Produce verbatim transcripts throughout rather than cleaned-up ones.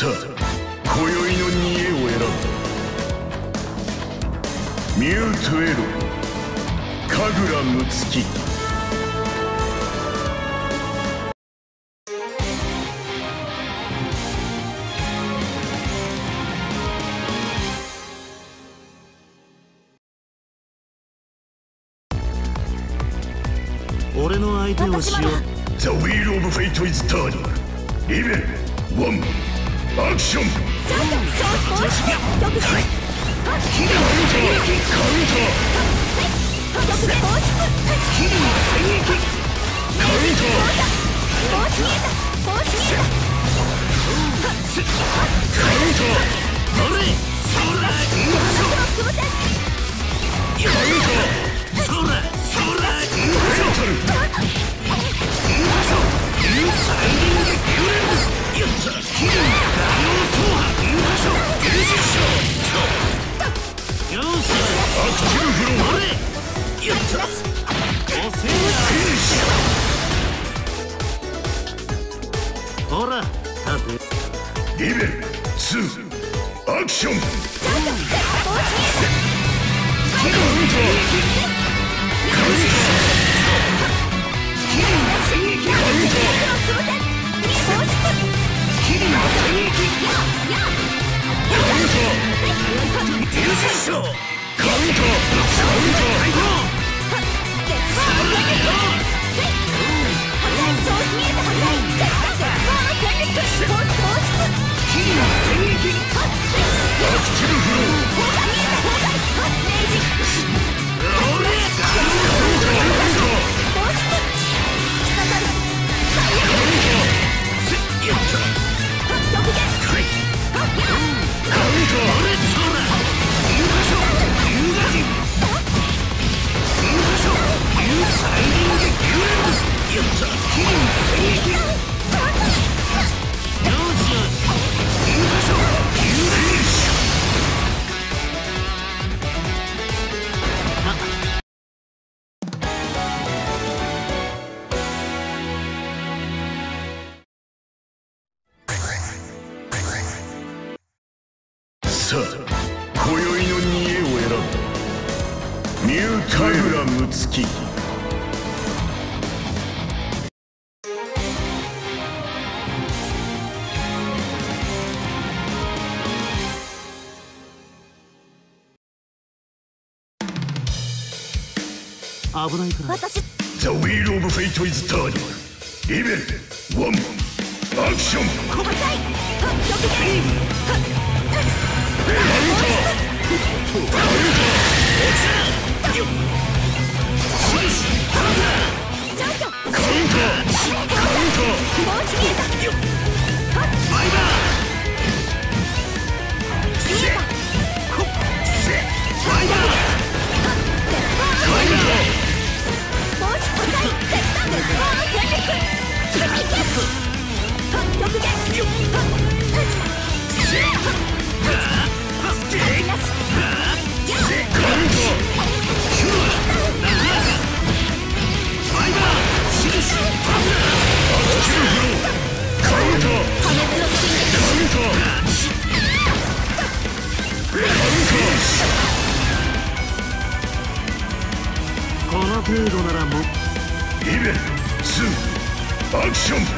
さあ今宵の煮えを選ぶ。ミュートエロ神楽むつき。 俺の相手をしよう。 The wheel of fate is turning. リベンワンアクション。 ほら、 リベンツーアクション。さあ今宵の煮えを選ぶ。ミュートエラムツキ。 危ないから。 私 The wheel of fate is turning. リベンワンアクション。 この程度ならもう。 リベンツーアクション。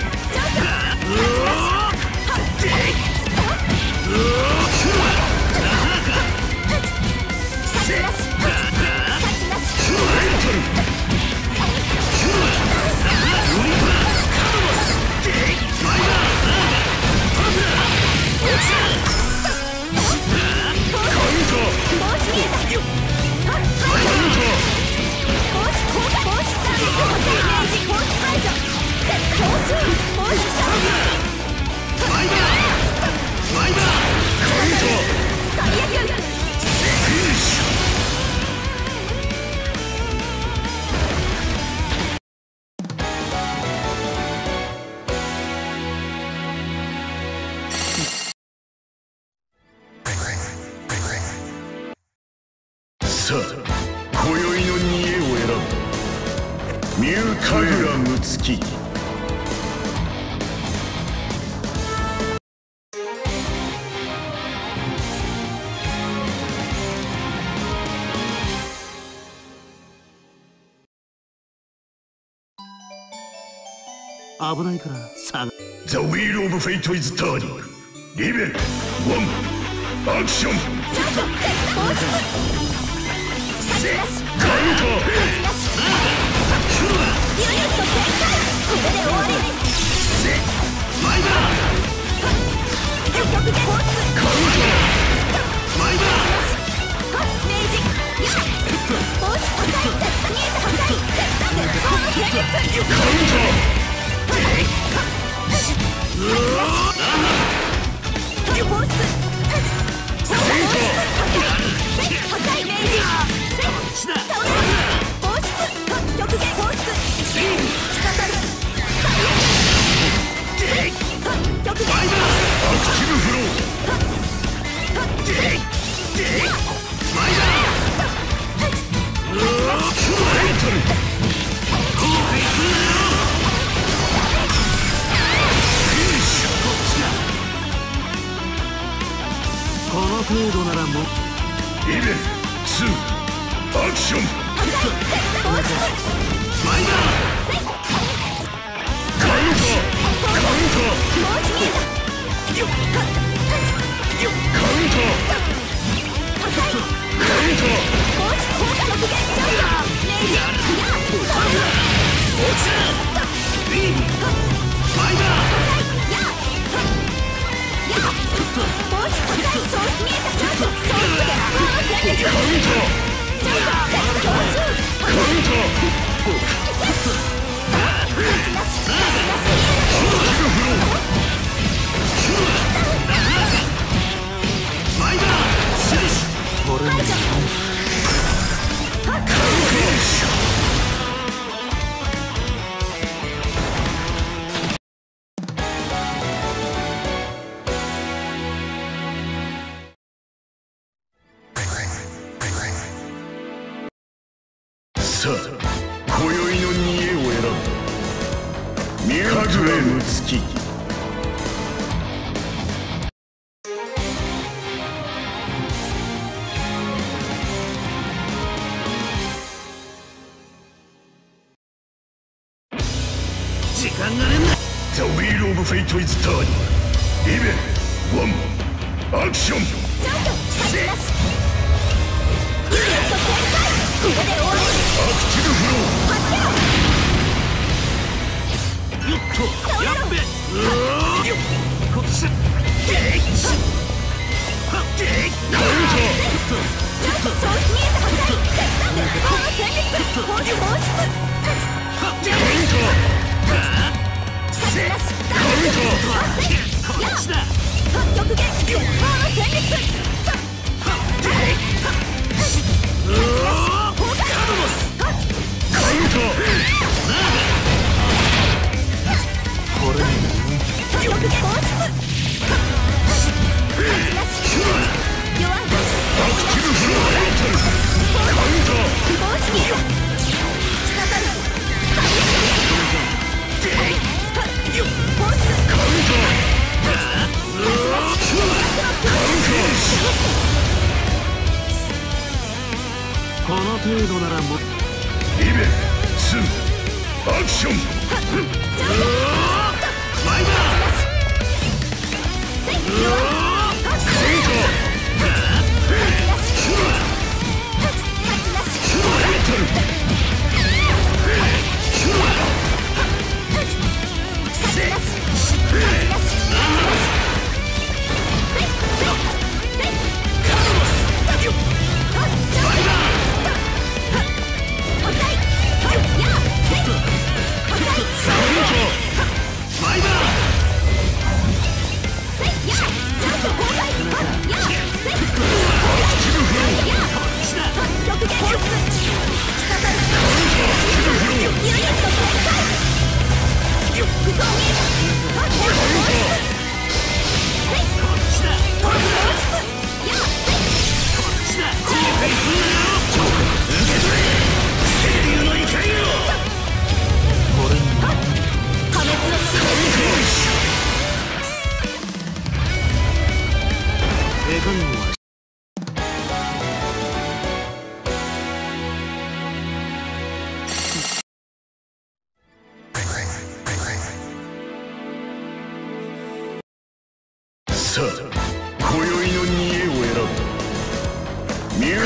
さあ今宵の煮えを選ぶ。ミュートエラムツキ。 危ないからさ。 The wheel of fate is turning. リベルワンアクション。カウンター。 ユニット全開。これで終わり。 マイバー。 極限コース。 カウンター。 マイバー。 明治。や。コース破壊。見えた破壊。絶対絶好の戦術。 カウンター。 うわー。コース。破壊明治。極限放出。突き刺さる。極限。 アクティブフロー。 マイバー。 レンタル。 後悔するなよ。この程度ならもう。 リベルツーアクション。 マイバー。 カウンター。カウンター。カウンター。カウンタさあ、今宵の煮えを選ぶ。ミューカグラム付き。 時間がねえんだ。 The wheel of fate is turning. リベルワンアクション。 これで終わり。 アクティブフロー。 よっとやっべ。うおこっちだ。でっしはっでっカウンター。 ちゃんとそう見えたはずだ。絶対絶好の戦術。放出放出。 はっでカウンター。 勝ちなし。 カウンター。 こっちだ。 極限絶好の戦術。 はっでうおカウンター。 これ極限放出。弱い。 アクティブフローレンタル。カウンター。 放出に刺さる。放出。 カウンター。 この程度ならもう。 リベルツーアクション。 マイバー。マイバー。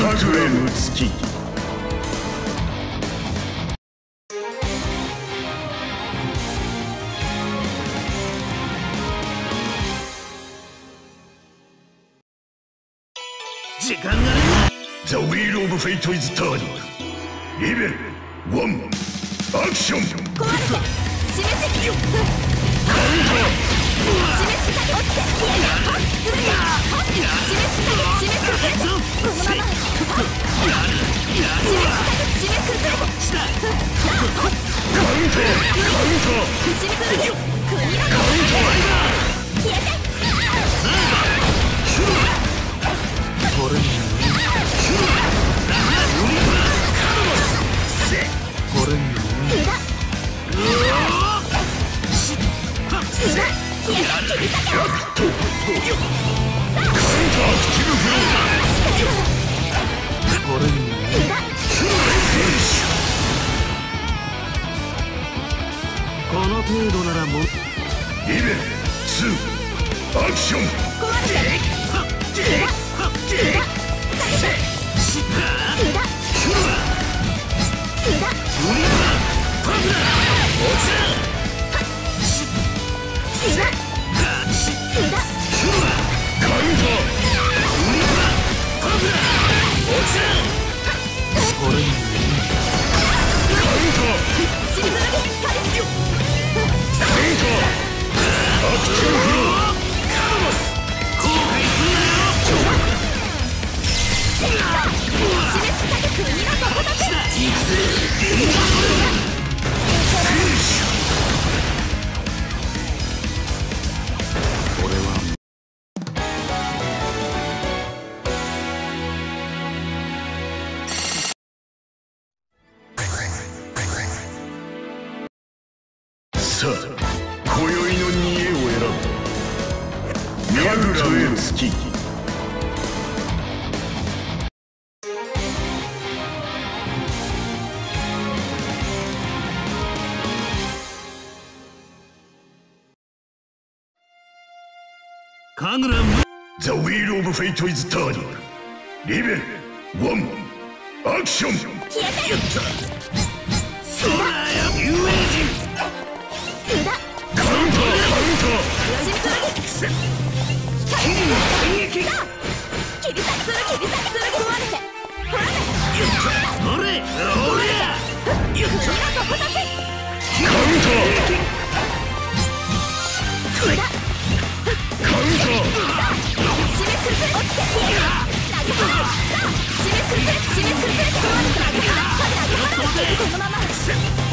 神楽むつき時間がねえ。 ザ・ウィール・オブ・フェイト・イズ・ターニングリベルワンアクション。 壊れて示しよっ示し下げ落ちて消えたずるい示し下げ示し崩れてこのまま示し下げ示し崩れてさあカウンターカウンター示し崩れて国の消えてこれこれ無駄消えた切り裂けカウンターアクティブフローこれ無駄この程度ならもうリベルツーアクション。 壊れて無駄無駄下げて無駄無駄さあ今宵の煮えを選ぶ。神楽へつきカグラムザ・ウィール・オブ・フェイト・イズ・ターニングリベルワンアクション。 消えてそらや有名人無駄カウンターカウンタシンプルにさあ切り裂く切り裂く切り裂く壊れてほらねそれ俺や国のとこたちーカウンター無駄カウンター締め崩れ落ちて消えた投げ払うさあ締め崩れ締め崩れ壊れて投げ払う投げ払うこのまま切り裂く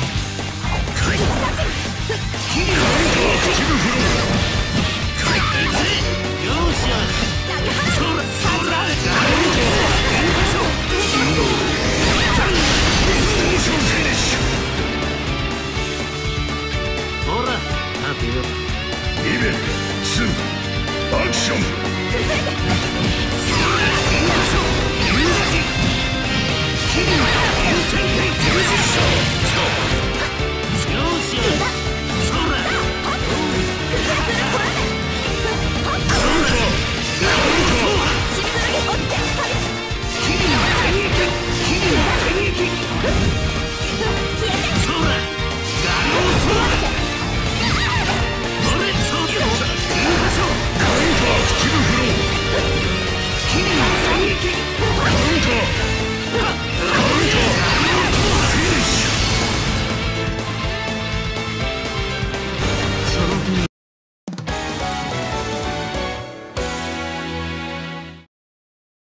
アクティブフローよしよし投げ払う